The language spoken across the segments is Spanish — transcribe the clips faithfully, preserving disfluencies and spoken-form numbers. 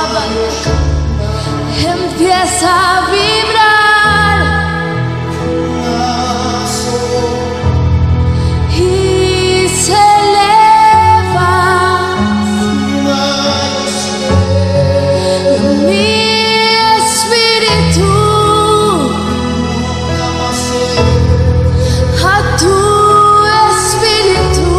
empieza a vibrar y se eleva mi espíritu a tu espíritu,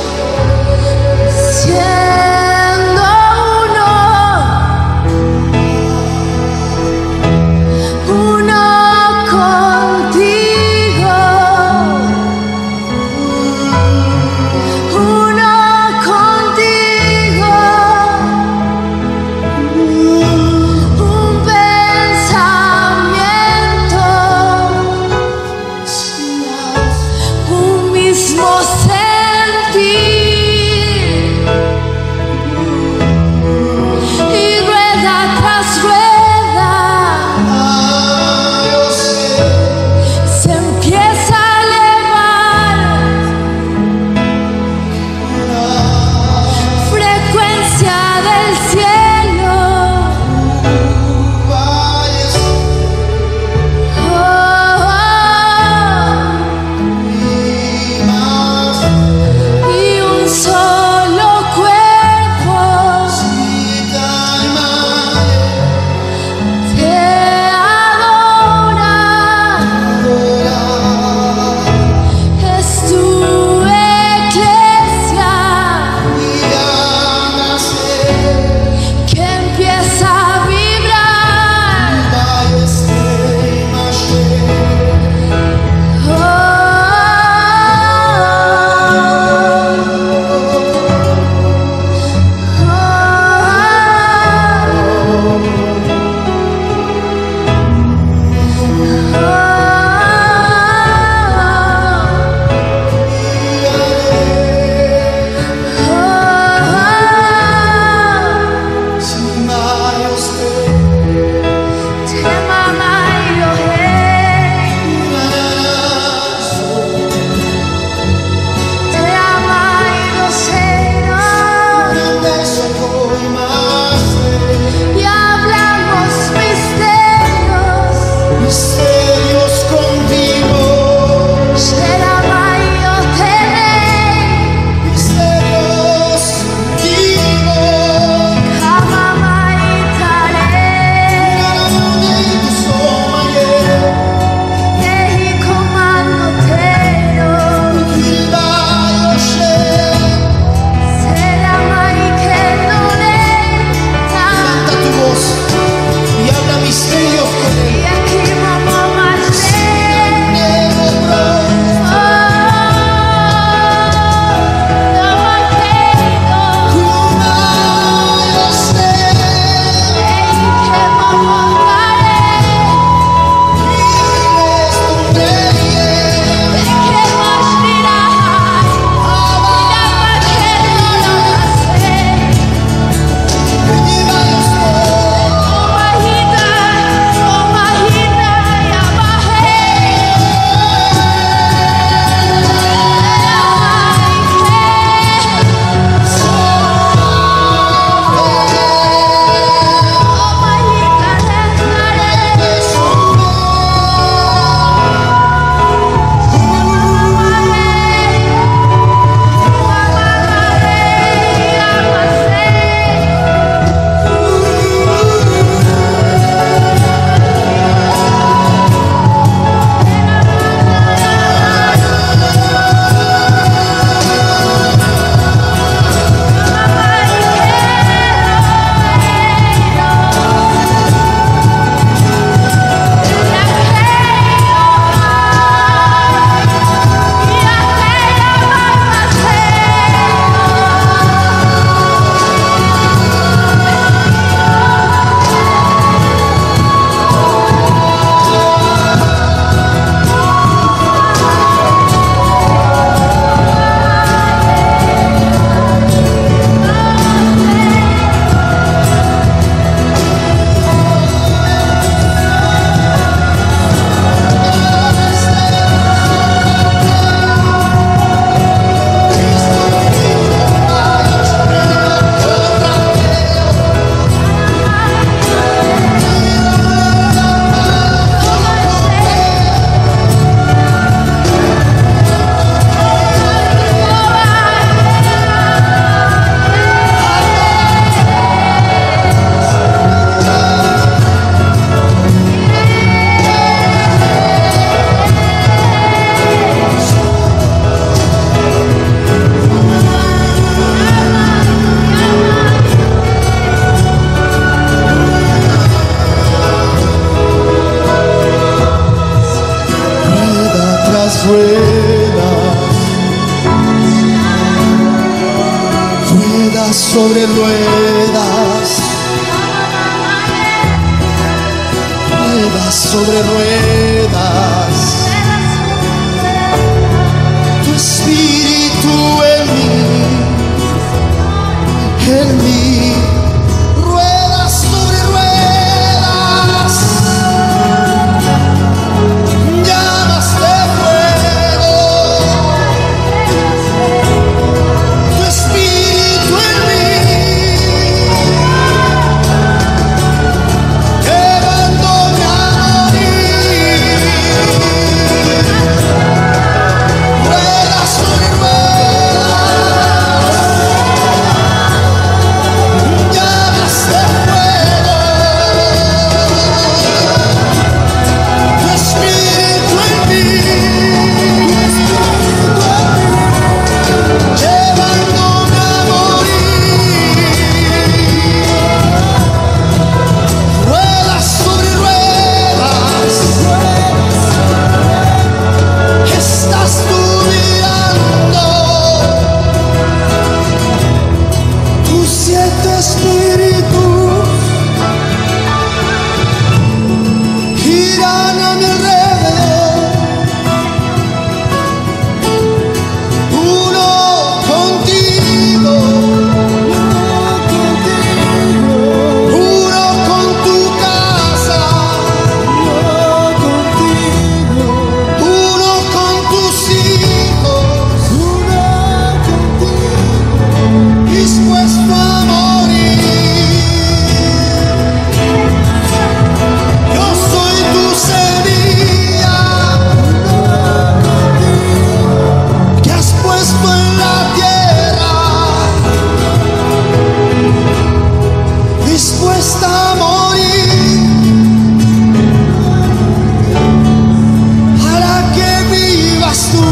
siendo uno. sobre ruedas. Tu espíritu en mí, en mí. Ruedas sobre ruedas. Llamas de fuego. Tu espíritu en mí. Llevándome a morir. Ruedas sobre ruedas. Llamas de fuego. Tu espíritu en mí. Llevándome a morir. Ruedas sobre ruedas. Estás tú mirando. Tus siete espíritus giran a mi alrededor. Uno contigo, uno con tu casa, uno con tus hijos, dispuesto a morir. Yo soy tu semilla que has puesto en la tierra, dispuesta a morir para que vivas tú.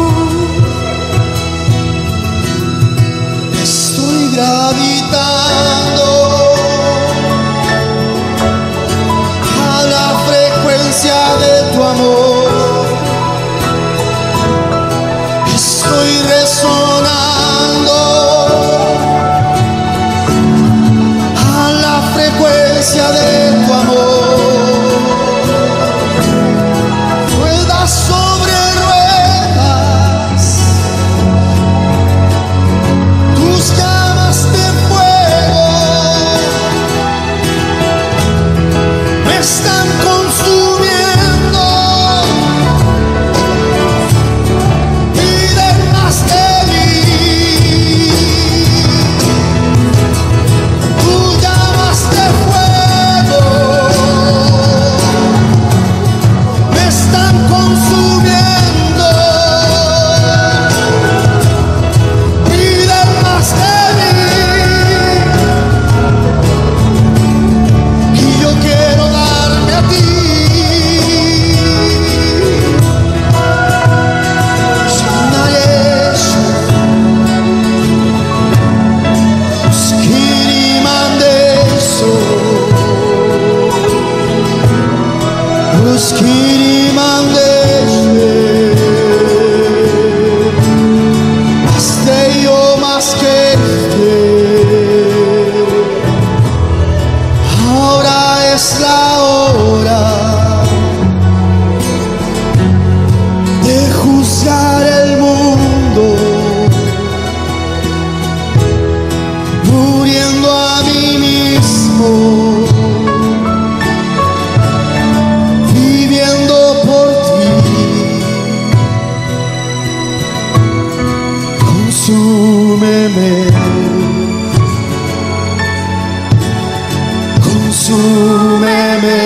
Estoy gravitando a la frecuencia de tu amor. Estoy resonando a la frecuencia de tu amor. Ruedas sobre ruedas. Tus llamas de fuego me están consumiendo. Piden más de mí. Tus llamas de fuego me están consumiendo. Piden más de mí. Y yo quiero darme a ti. Shanayesh, Uskirimandeso, Uskirimandeshe. Más de yo, más que este. Ahora es la hora de juzgar el mundo, muriendo a mí mismo, viviendo por ti. Consúmeme, consúmeme,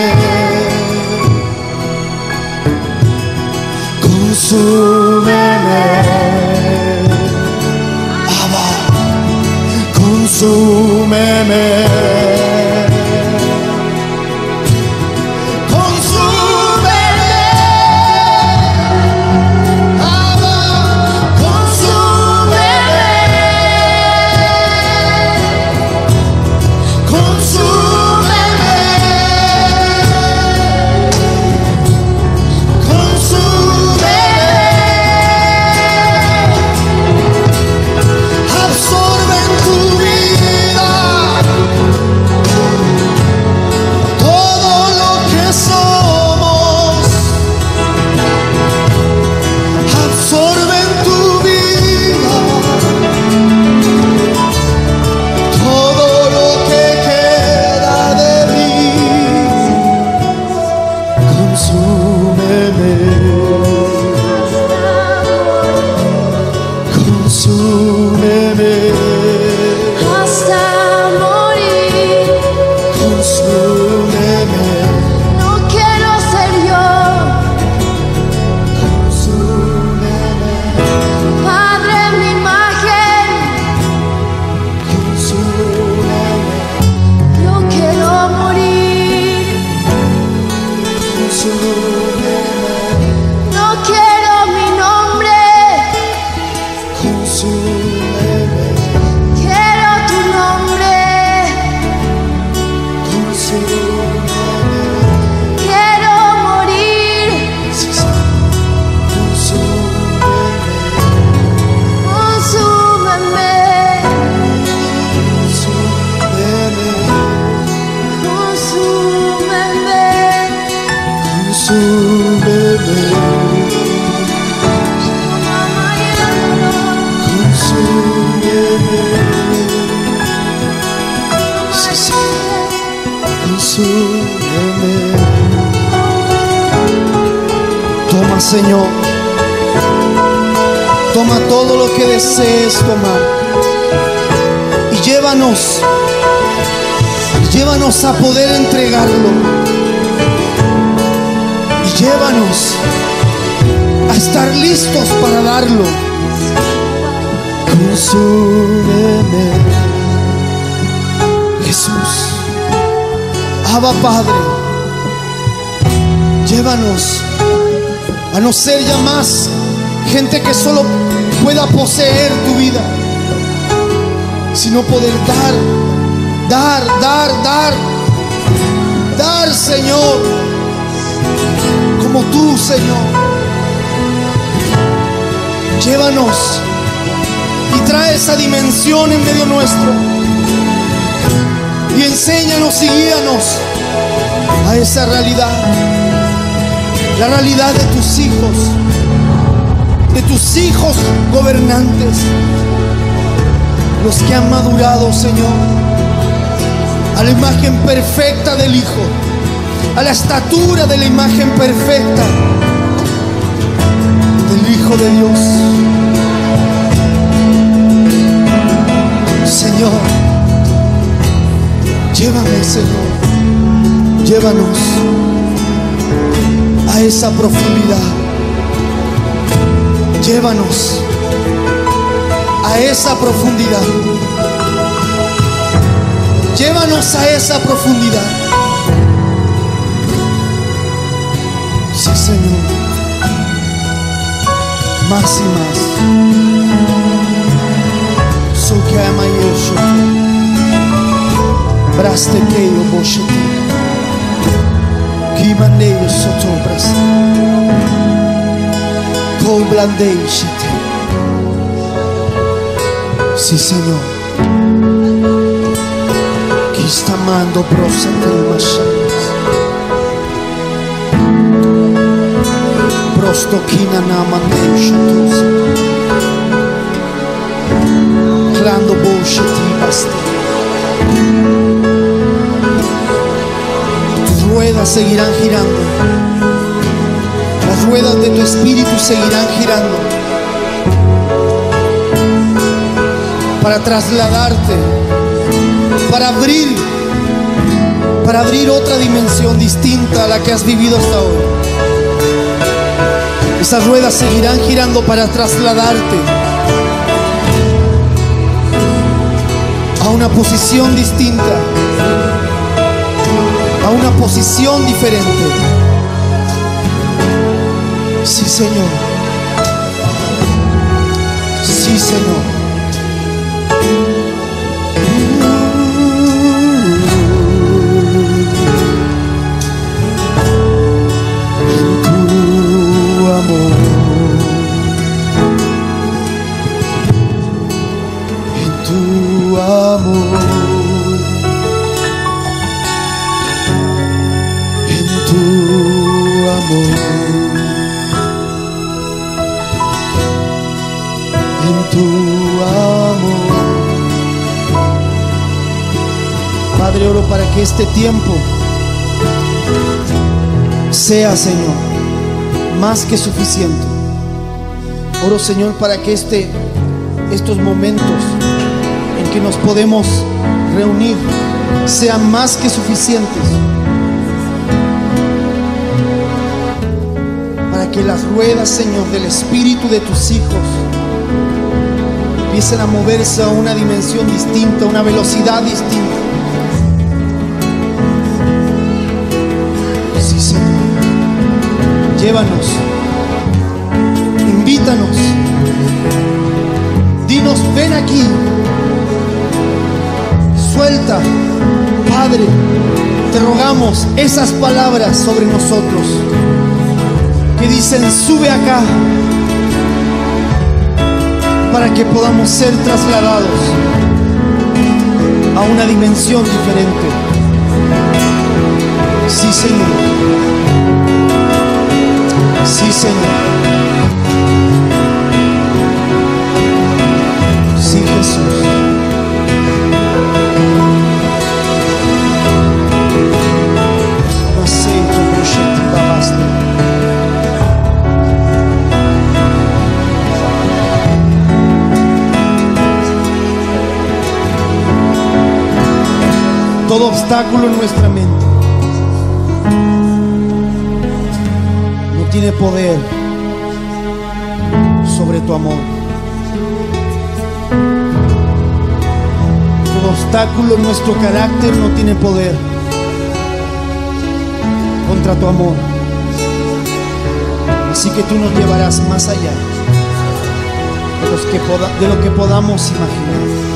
consúmeme. Abba, consúmeme. Consúmeme. Abba, consúmeme. Consúmeme. Consúmeme. Absorbe en tu vida todo lo que somos. consúmeme, consúmeme, sí, sí, consúmeme. Toma, Señor, toma todo lo que desees tomar y llévanos, llévanos a poder entregarlo y llévanos a estar listos para darlo. Consúmeme, Jesús. Abba, Padre, llévanos a no ser ya más gente que solo pueda poseer tu vida, sino poder dar, dar, dar, dar, dar, Señor, como tú, Señor. Llévanos y trae esa dimensión en medio nuestro y enséñanos y guíanos a esa realidad, la realidad de tus hijos, de tus hijos gobernantes, los que han madurado, Señor, a la imagen perfecta del Hijo, a la estatura de la imagen perfecta del Hijo de Dios. Señor, llévame, Señor, llévanos a esa profundidad, llévanos a esa profundidad, llévanos a esa profundidad. Sí, Señor, más y más. So que ama Yeshua, braste que yo boshete, que mande yo soto braste, con blande shete. Sí, Señor, que está mando prosate mashanas, prosto kina na mande shatos. Clando bosheti baste. Tus ruedas seguirán girando. Las ruedas de tu espíritu seguirán girando para trasladarte, para abrir, para abrir otra dimensión distinta a la que has vivido hasta hoy. Esas ruedas seguirán girando para trasladarte a una posición distinta, a una posición diferente. Sí, Señor. Sí, Señor. En tu amor, en tu amor, en tu amor, en tu amor. Padre, oro para que este tiempo sea, Señor, más que suficiente. Oro, Señor, para que este, estos momentos en que nos podemos reunir sean más que suficientes para que las ruedas, Señor, del espíritu de tus hijos empiecen a moverse a una dimensión distinta, a una velocidad distinta. Sí, Señor. Llévanos, invítanos, dinos, ven aquí, suelta, Padre, te rogamos esas palabras sobre nosotros que dicen, sube acá, para que podamos ser trasladados a una dimensión diferente. Sí, Señor. Sí, Señor. Sí, Jesús. Aceito, Rosheti, Babasta. Todo obstáculo en nuestra mente no tiene poder sobre tu amor. Todo obstáculo en nuestro carácter no tiene poder contra tu amor. Así que tú nos llevarás más allá de, los que poda, de lo que podamos imaginar.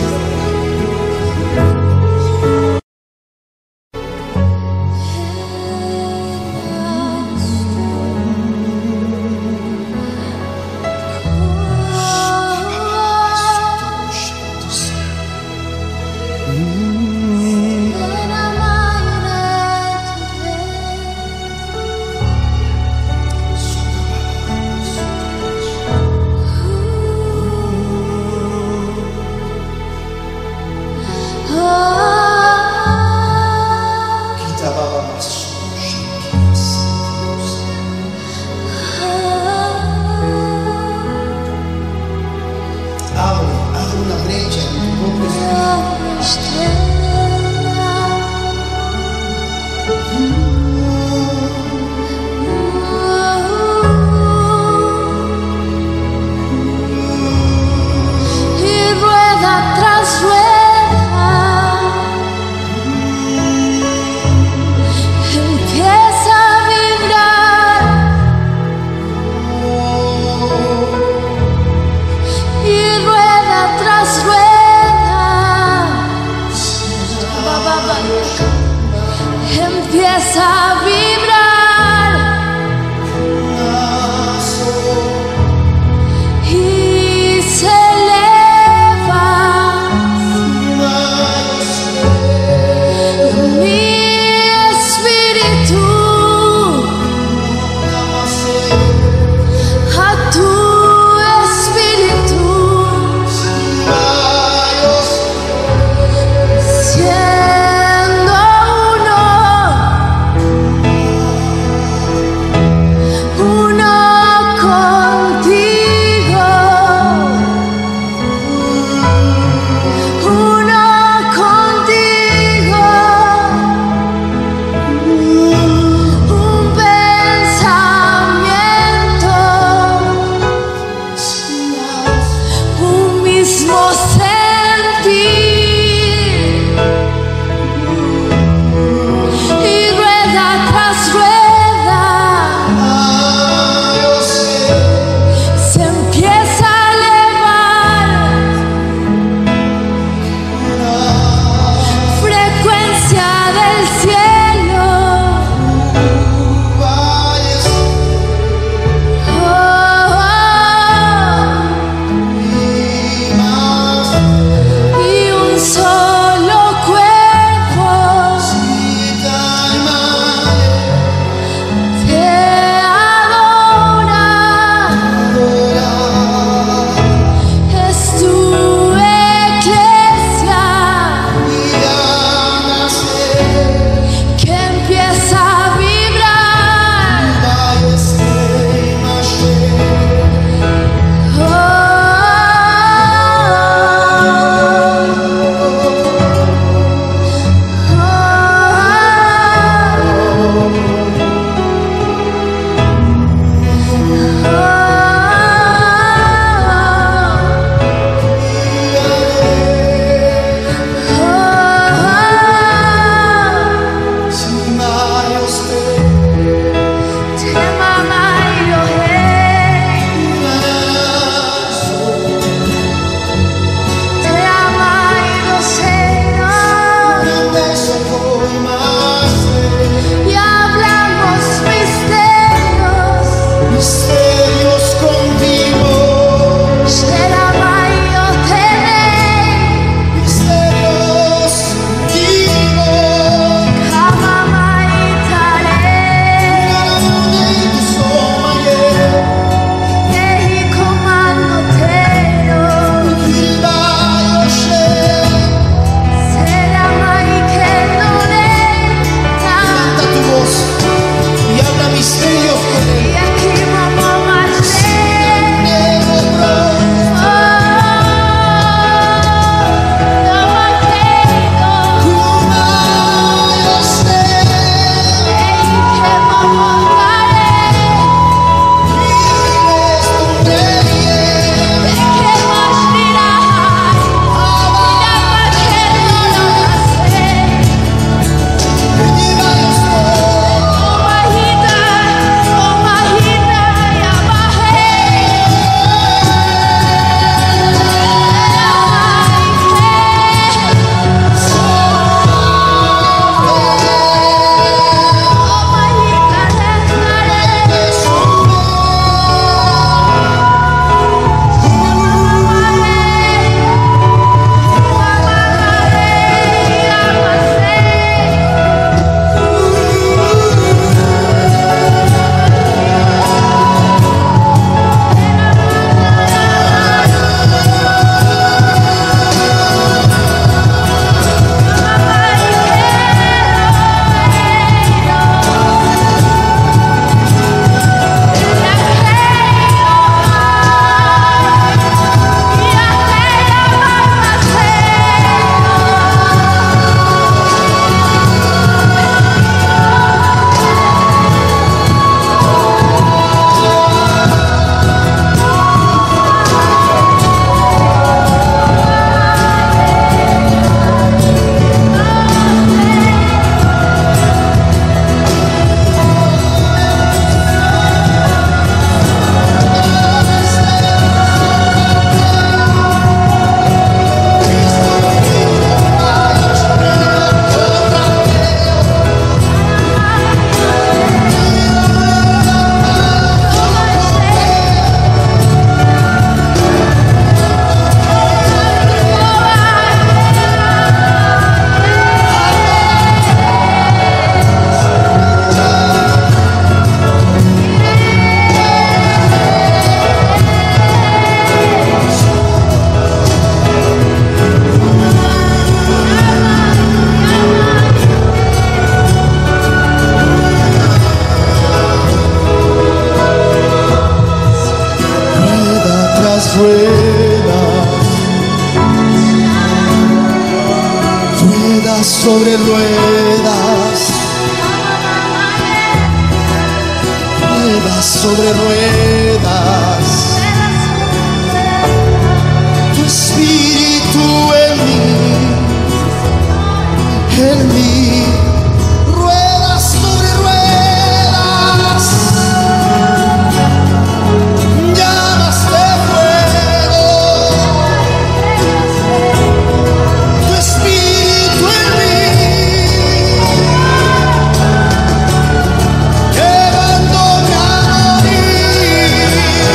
Empieza a vibrar y se eleva mi espíritu a tu espíritu. Siendo uno sobre ruedas, ruedas sobre ruedas. Tu espíritu en mí, en mí. Ruedas sobre ruedas, llamas de fuego. Tu espíritu en mí, llevándome a morir.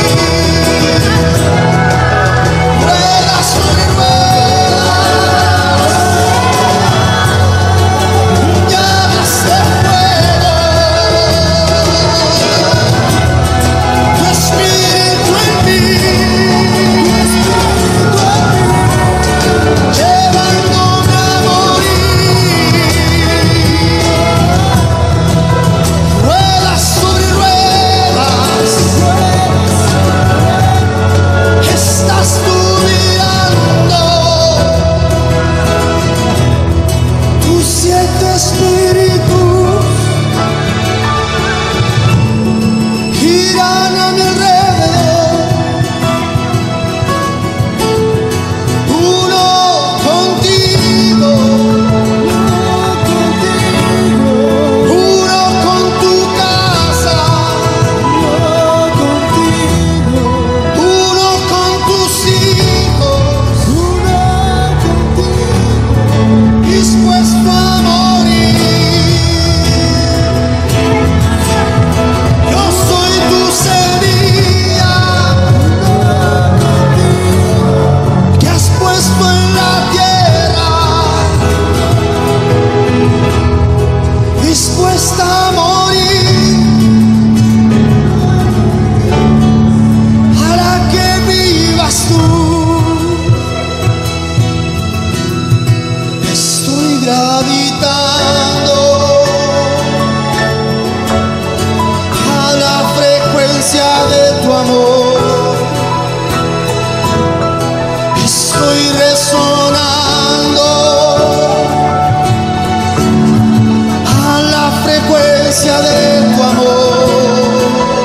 Ruedas sobre ruedas, llamas de fuego. Tu espíritu en mí, llevándome a morir. Ruedas sobre ruedas, estás tú mirando. Tus siete espíritus giran a mi alrededor. Uno contigo, uno con tu casa, uno con tus hijos, dispuesto a morir. Yo soy tu semilla que has puesto en la tierra, dispuesta a morir para que vivas tú. Estoy gravitando a la frecuencia de tu amor. Estoy resonando a la frecuencia de tu amor.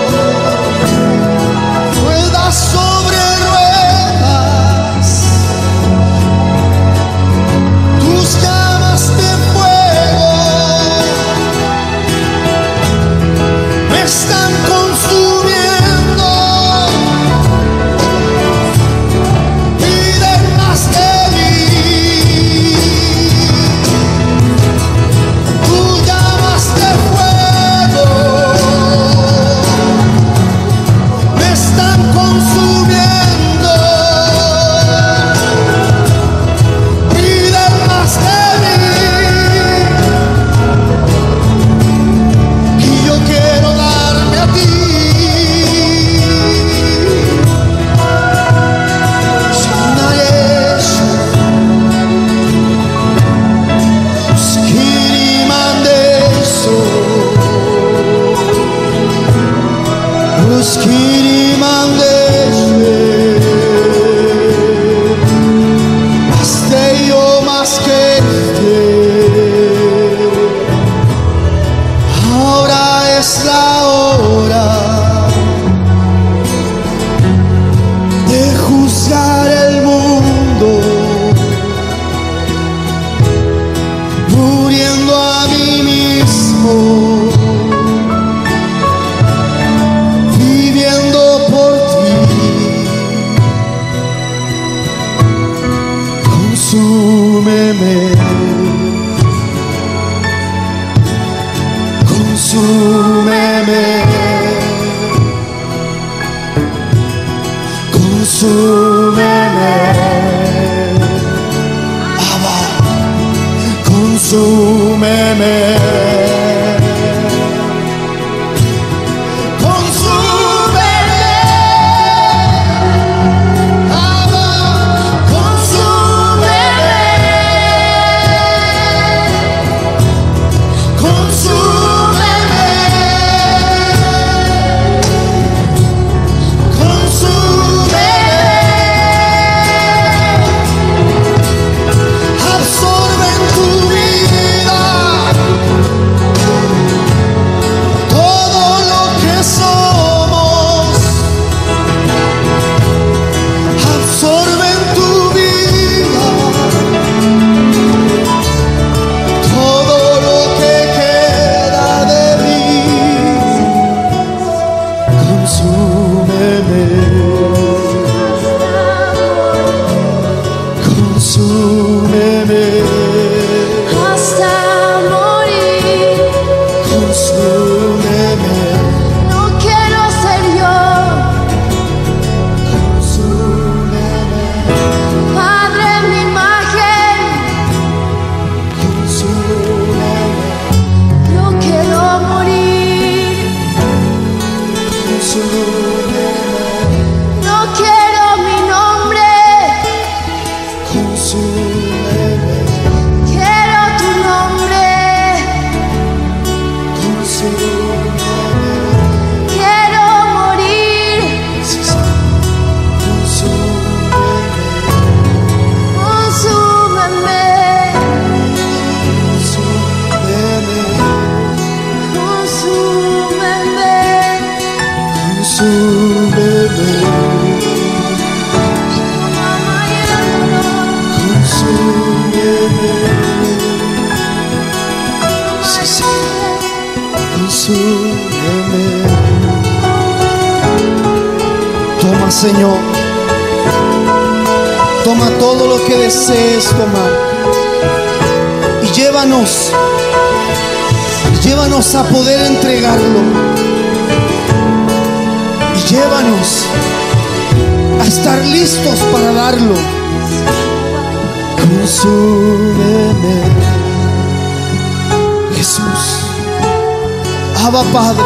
Ruedas sobre ruedas, tus llamas de fuego me están consumiendo. Piden más de mí. Tus llamas de fuego me están consumiendo. Piden más de mí. Y yo quiero darme a ti. Shanayesh, Skiri Mandeso, Skiri Mandeshe, más de yo más que te. Ahora es la hora de juzgar el mundo, muriendo a mí mismo, viviendo por ti. Consúmeme, consúmeme, consúmeme. Abba, consúmeme. Consúmeme. Abba, consúmeme. Consúmeme. Consúmeme. Absorbe en tu vida. consúmeme, consúmeme, sí, sí, consúmeme. Toma, Señor, toma todo lo que desees tomar y llévanos, llévanos a poder entregarlo y llévanos a estar listos para darlo. Consúmeme, Jesús, Abba Padre,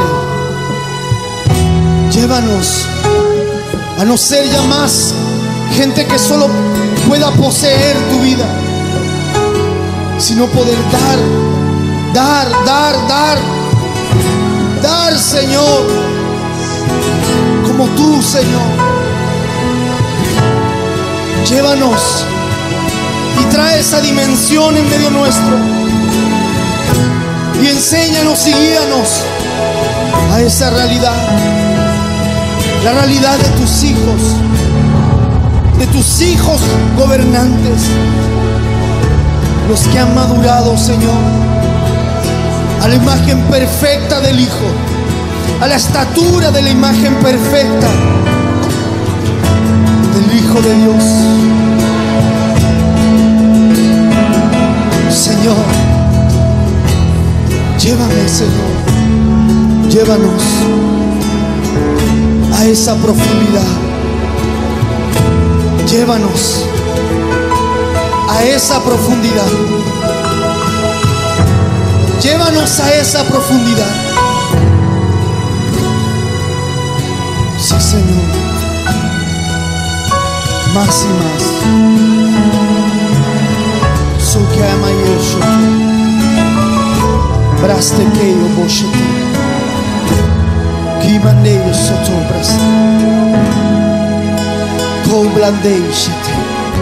llévanos a no ser ya más gente que solo pueda poseer tu vida, sino poder dar, dar, dar, dar, dar, Señor, como tú, Señor. Llévanos y trae esa dimensión en medio nuestro y enséñanos y guíanos a esa realidad, la realidad de tus hijos, de tus hijos gobernantes, los que han madurado, Señor, a la imagen perfecta del Hijo, a la estatura de la imagen perfecta del Hijo de Dios. Señor, llévame, Señor, llévanos a esa profundidad, llévanos a esa profundidad, llévanos a esa profundidad. Sí, Señor, más y más. So que ama Yeshua, braste que yo boshete, que mande yo soto braste, con blande shete.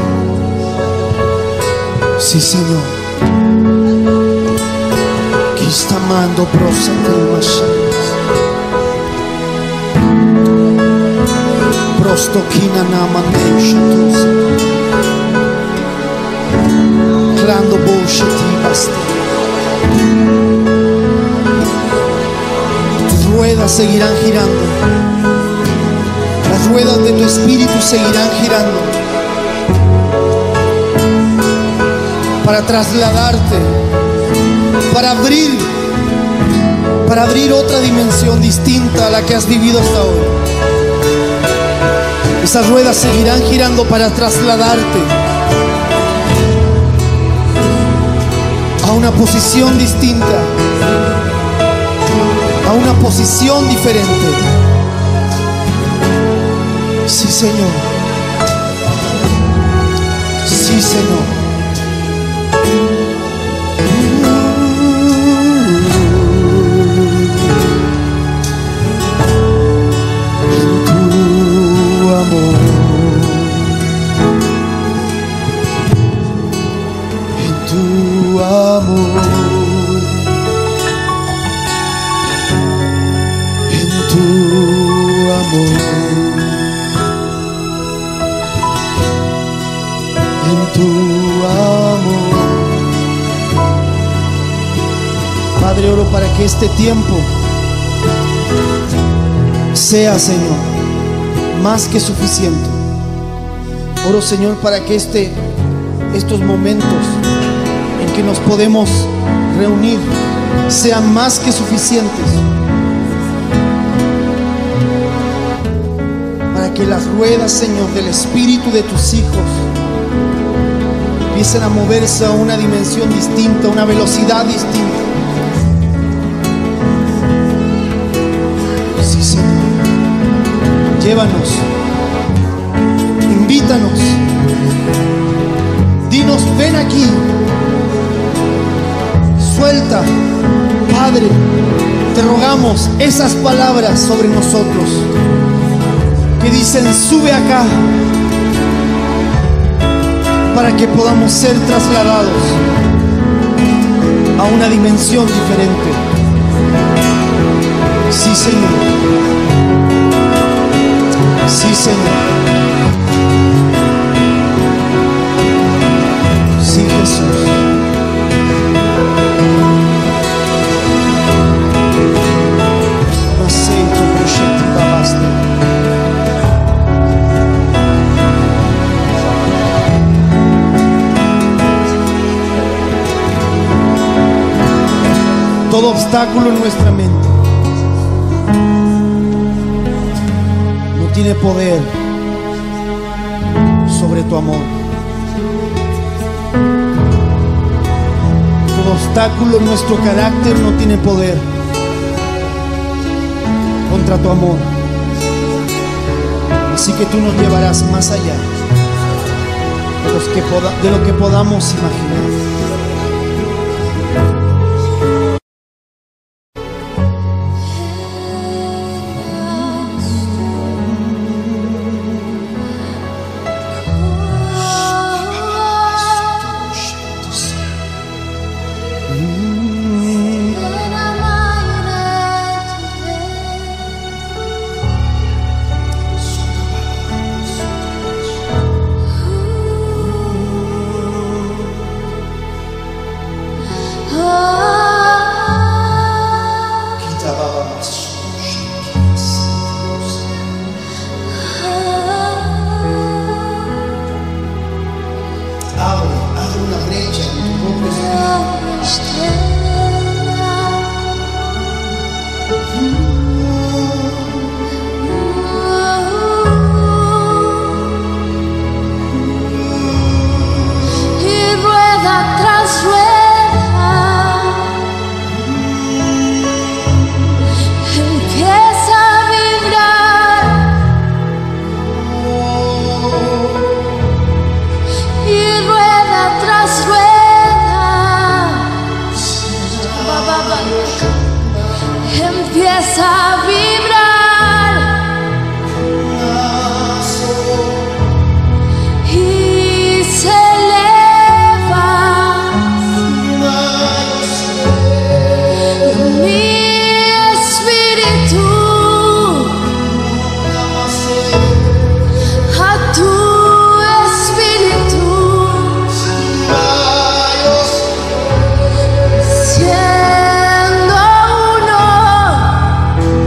Sí, Señor, que está mando prosate mashanas, prosto kina na mande shatos. Clando bosheti basta. Tus ruedas seguirán girando. Las ruedas de tu espíritu seguirán girando para trasladarte, para abrir, para abrir otra dimensión distinta a la que has vivido hasta ahora. Esas ruedas seguirán girando para trasladarte a una posición distinta, a una posición diferente. Sí, Señor. Sí, Señor. En tu amor, en tu amor, en tu amor, en tu amor. Padre, oro para que este tiempo sea, Señor, más que suficiente. Oro, Señor, para que este, estos momentos en que nos podemos reunir sean más que suficientes para que las ruedas, Señor, del espíritu de tus hijos empiecen a moverse a una dimensión distinta, a una velocidad distinta. Sí, Señor, llévanos, invítanos, dinos, ven aquí, suelta, Padre, te rogamos esas palabras sobre nosotros que dicen, sube acá, para que podamos ser trasladados a una dimensión diferente. Sí, Señor. Sí, Señor. Sí, Jesús. Aceito, proyecto, basta. Todo obstáculo en nuestra mente no tiene poder sobre tu amor. Todo obstáculo en nuestro carácter no tiene poder contra tu amor. Así que tú nos llevarás más allá de, los que poda, de lo que podamos imaginar. Siendo uno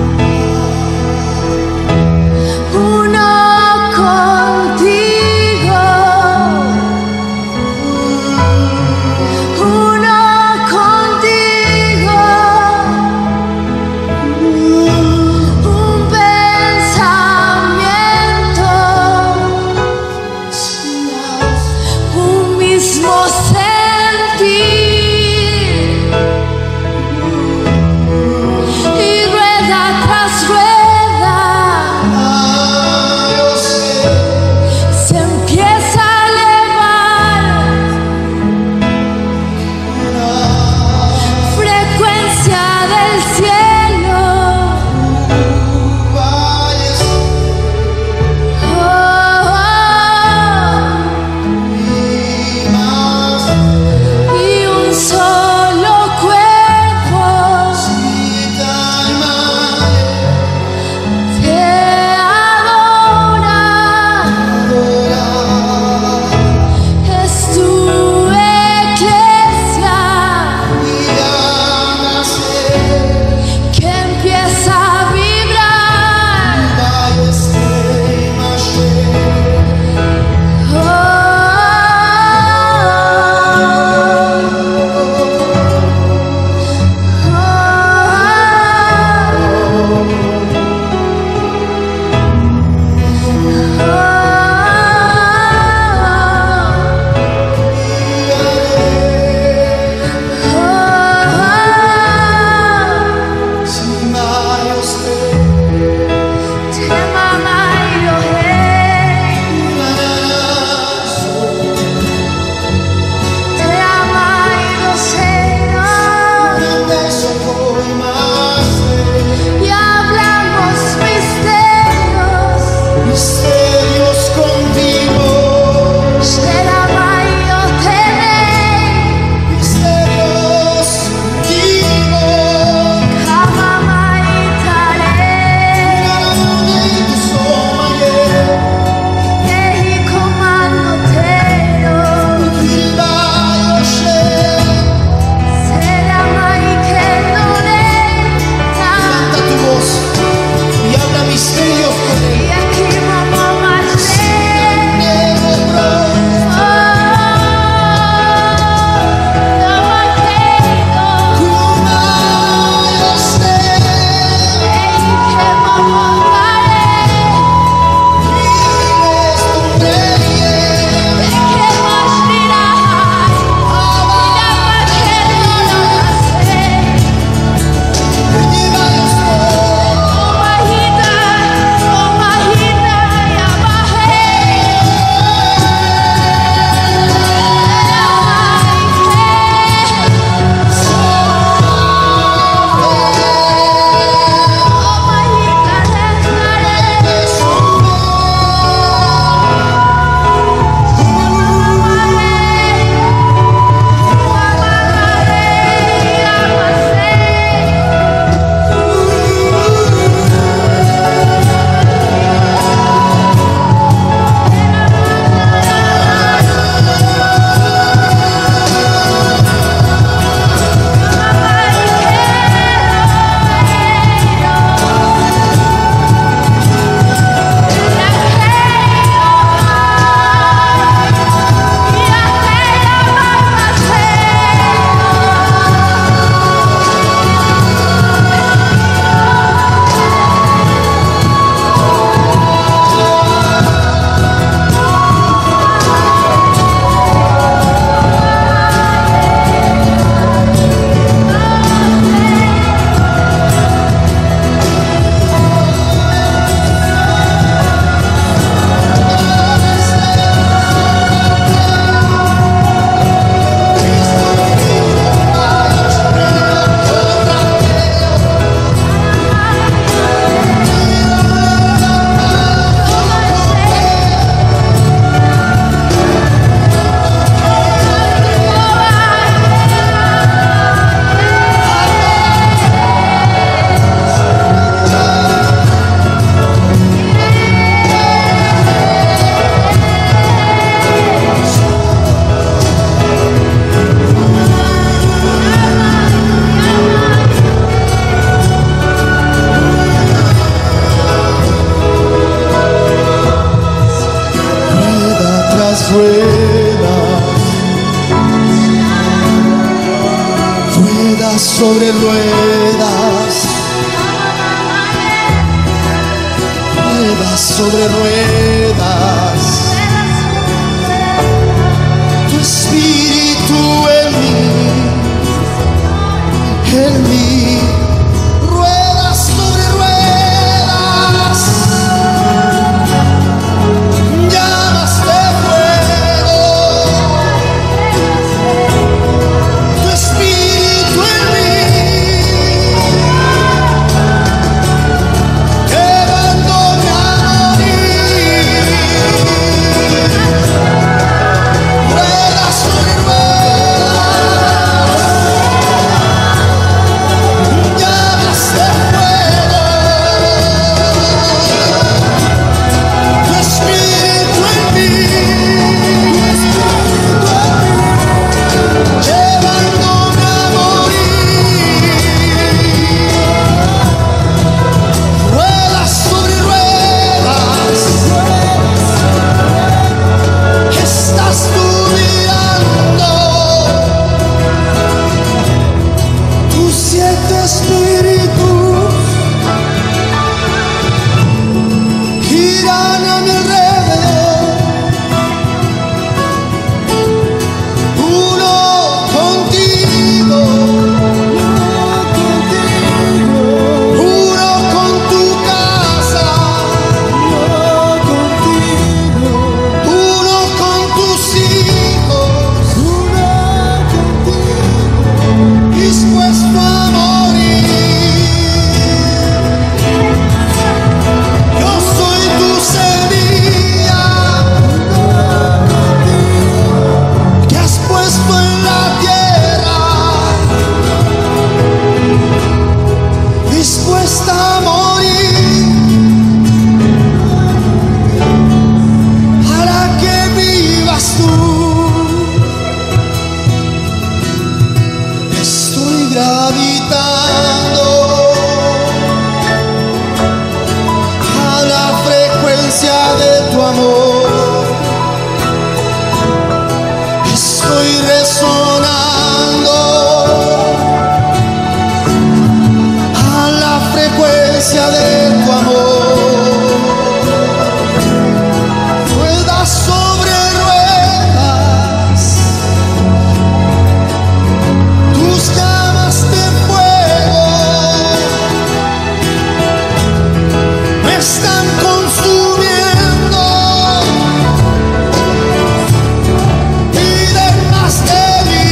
sobre ruedas, ruedas sobre ruedas. Tu espíritu en mí, en mí. Ruedas sobre ruedas, llamas de fuego. Tu espíritu en mí, llevándome a morir. Ruedas sobre ruedas, llamas de fuego. Tu espíritu en mí, llevándome a morir. Ruedas sobre ruedas, estás tú mirando. Tus siete espíritus giran a mi alrededor, uno contigo, uno con tu casa, uno con tus hijos, dispuesto a morir. Yo soy tu semilla que has puesto en la tierra, dispuesta a morir para que vivas tú. Estoy gravitando a la frecuencia de tu amor. Estoy resonando a la frecuencia de tu amor. Ruedas sobre ruedas, tus llamas de fuego me están consumiendo. Piden más de mí.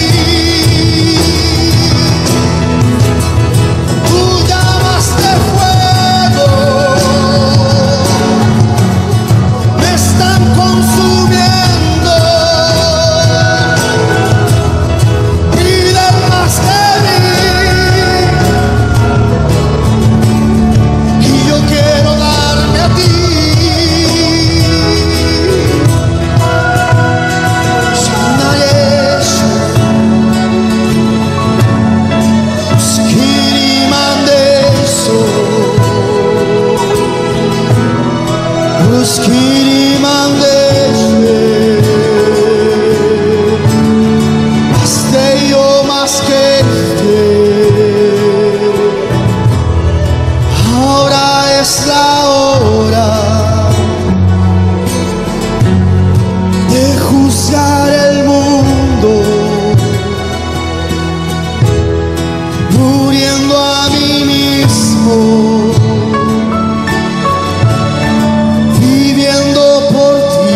Tus llamas de fuego me están consumiendo. Piden más de mí. Y yo quiero darme a ti. Shanayesh, Uskiri Mandeso, Uskiri Mandeshe, más de yo más que te. Ahora es la hora de juzgar el mundo, muriendo a mí mismo, viviendo por ti.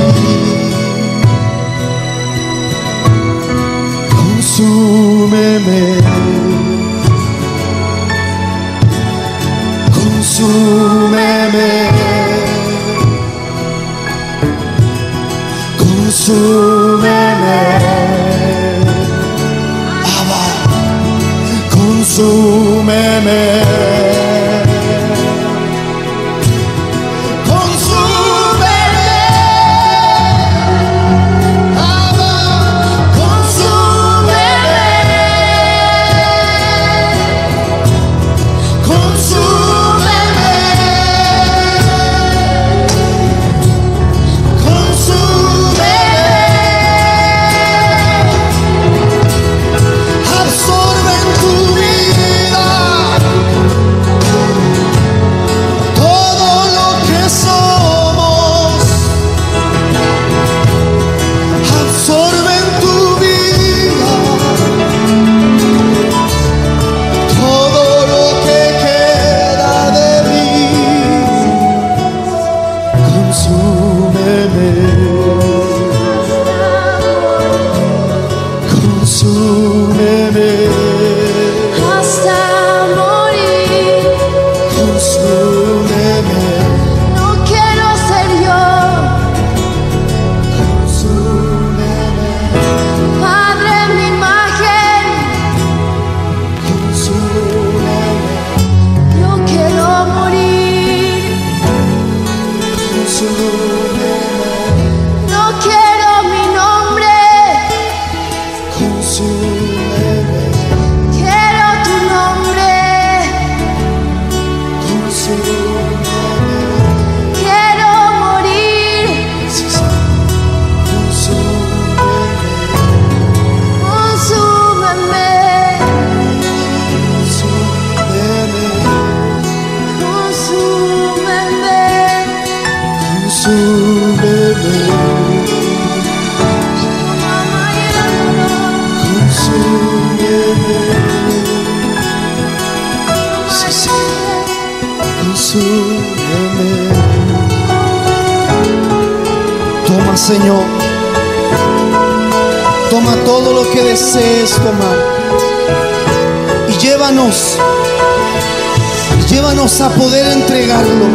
Consúmeme, consúmeme, consúmeme. Abba, consúmeme. Consúmeme. Abba, consúmeme. Consúmeme. Consúmeme. Absorbe en tu vida. consúmeme, consúmeme, sí, sí, consúmeme. Toma, Señor, toma todo lo que desees tomar y llévanos, llévanos a poder entregarlo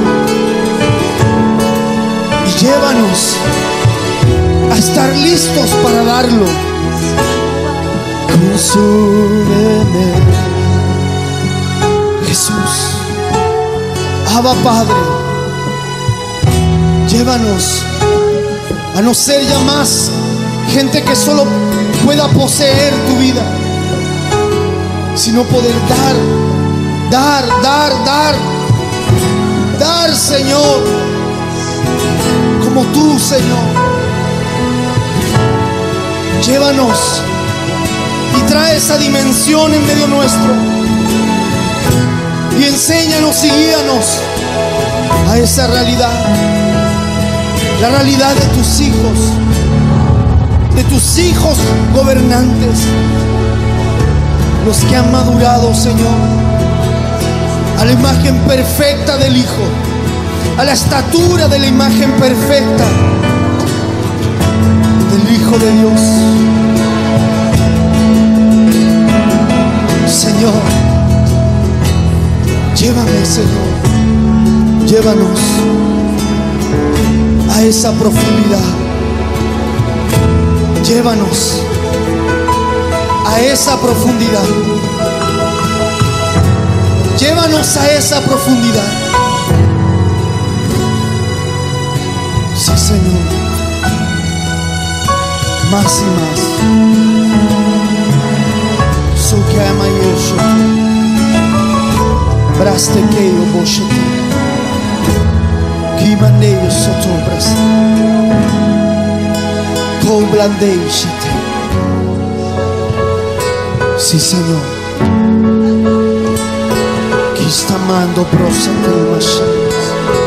y llévanos a estar listos para darlo. Consúmeme, Jesús. Abba, Padre, llévanos a no ser ya más gente que solo pueda poseer tu vida, sino poder dar, dar, dar, dar, dar, Señor, como tú, Señor. Llévanos y trae esa dimensión en medio nuestro y enséñanos y guíanos a esa realidad, la realidad de tus hijos, de tus hijos gobernantes, los que han madurado, Señor, a la imagen perfecta del Hijo, a la estatura de la imagen perfecta del Hijo de Dios. Señor, llévame, Señor, llévanos a esa profundidad, llévanos a esa profundidad, llévanos a esa profundidad. Sí, Señor, más y más. So que ama yo, braste que yo boshete, que mande yo soto braste, con blande yo shete. Sí, Señor, que está mando prosate mashanas,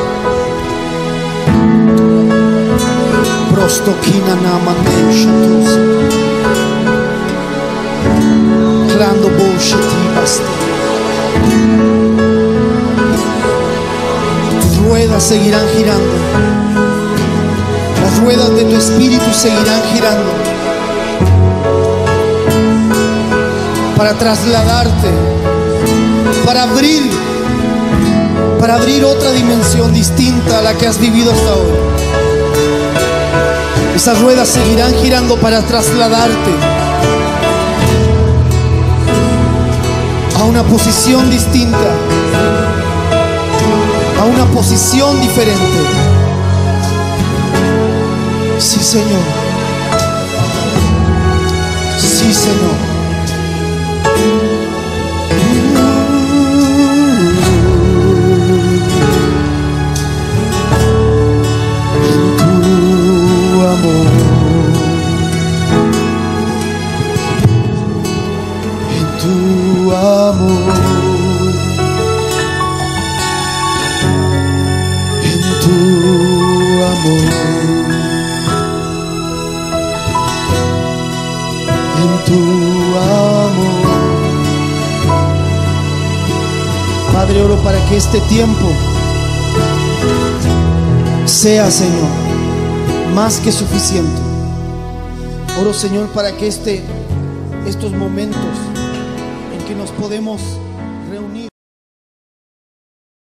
prosto kina na mande yo shatos. Clando bosheti baste. Tus ruedas seguirán girando. Las ruedas de tu espíritu seguirán girando para trasladarte, para abrir, para abrir otra dimensión distinta a la que has vivido hasta hoy. Esas ruedas seguirán girando para trasladarte a una posición distinta, a una posición diferente. Sí, Señor. Sí, Señor. En tu amor, en tu amor, en tu amor, en tu amor. Padre, oro para que este tiempo sea, Señor, más que suficiente. Oro, Señor, para que este, estos momentos en que nos podemos reunir